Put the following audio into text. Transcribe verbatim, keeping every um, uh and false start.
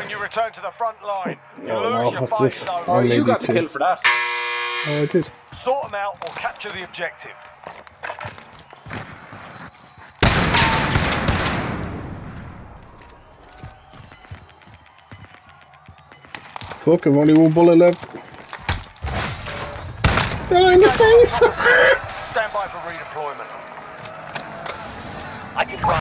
and you return to the front line. You Oh, lose no, your what's fight this? zone. Oh, You got maybe the two. kill for that. Oh, I did. Sort them out or capture the objective. Fuck, I've only one bullet left. Oh, in the face! Stand by for redeployment. I can